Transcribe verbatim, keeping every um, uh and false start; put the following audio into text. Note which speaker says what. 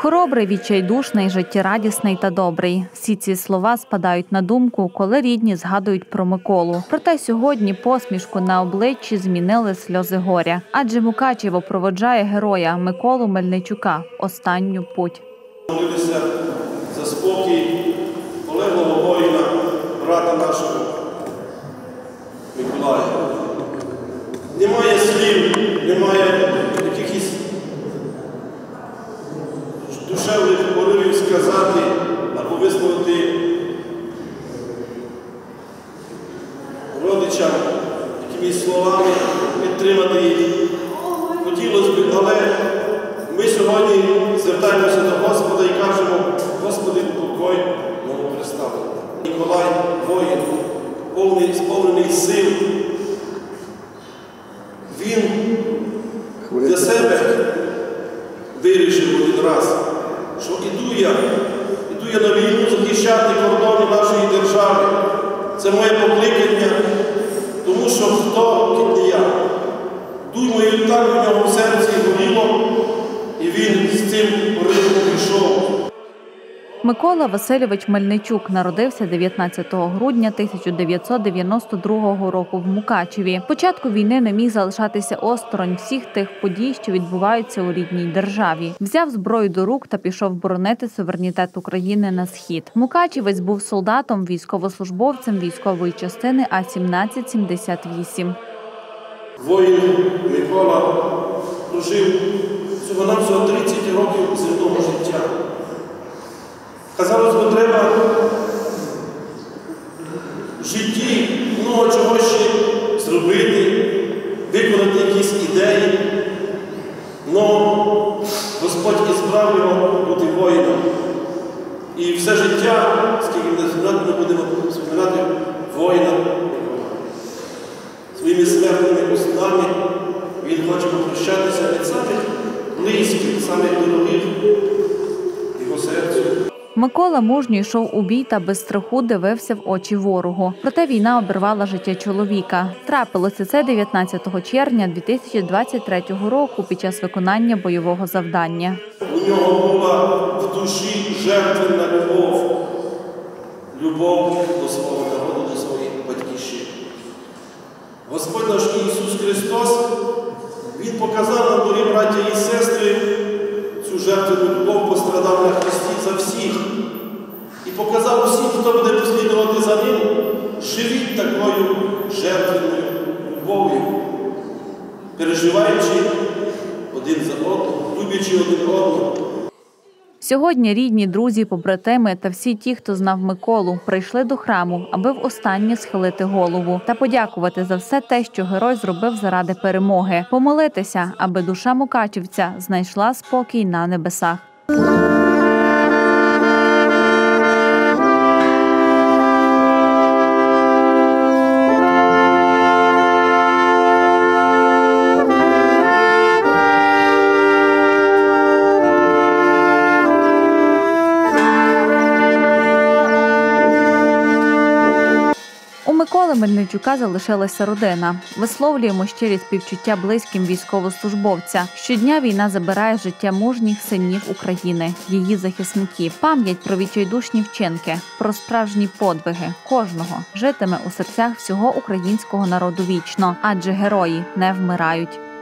Speaker 1: Хоробрий, відчайдушний, життєрадісний та добрий. Всі ці слова спадають на думку, коли рідні згадують про Миколу. Проте сьогодні посмішку на обличчі змінили сльози горя. Адже Мукачево проводжає героя Миколу Мельничука в останню путь.
Speaker 2: Молитися за спокій полеглого воїна, брата нашого Миколая. Немає слів, немає якихось душевних поривів сказати або висловити родичам якимись словами, підтримати їх. Хотілося б, але ми сьогодні звертаємося до Господа і кажемо: Господи, покой новоприставлений. Миколай – воїн, повний, сповнений сил. Він для себе вирішив один раз, що іду я, іду я на війну захищати кордони нашої держави. Це моє покликання, тому що хто, як не я. Думаю, так у нього в серці горіло, і він з цим поривом пішов.
Speaker 1: Микола Васильович Мельничук народився дев'ятнадцятого грудня тисяча дев'ятсот дев'яносто другого року в Мукачеві. Початку війни не міг залишатися осторонь всіх тих подій, що відбуваються у рідній державі. Взяв зброю до рук та пішов боронити суверенітет України на схід. Мукачевець був солдатом, військовослужбовцем військової частини А сімнадцять сімдесят вісім.
Speaker 2: Воїн Микола прожив всього-навсього тридцять років земного життя. Казалось би, треба в житті много чого ще зробити, виконати якісь ідеї, але Господь ізбрав його бути воїном. І все життя, скільки ми будемо вспоминати воїна Микола. Своїми смертними устами він хоче попрощатися від самих близьких, самих дорогих його серцю.
Speaker 1: Микола мужньо йшов у бій та без страху дивився в очі ворогу. Проте війна обірвала життя чоловіка. Трапилося це дев'ятнадцятого червня дві тисячі двадцять третього року під час виконання бойового завдання.
Speaker 2: У нього була в душі жертвенна любов. Любов до свого народу, до своїх батьківщин. Господь наш Ісус Христос, Він показав нам, дорогі браття і сестри, цю жертвенну любов, пострадав на Христі за всіх. І показав усім, хто буде послідувати за Ним, живіть такою жертвенною любов'ю, переживаючи один за одного, люблячи один одного.
Speaker 1: Сьогодні рідні, друзі, побратими та всі ті, хто знав Миколу, прийшли до храму, аби востаннє схилити голову та подякувати за все те, що герой зробив заради перемоги, помолитися, аби душа мукачівця знайшла спокій на небесах. У Миколи Мельничука залишилася родина. Висловлюємо щирі співчуття близьким військовослужбовця. Щодня війна забирає життя мужніх синів України, її захисників. Пам'ять про відчайдушні вчинки, про справжні подвиги кожного житиме у серцях всього українського народу вічно, адже герої не вмирають.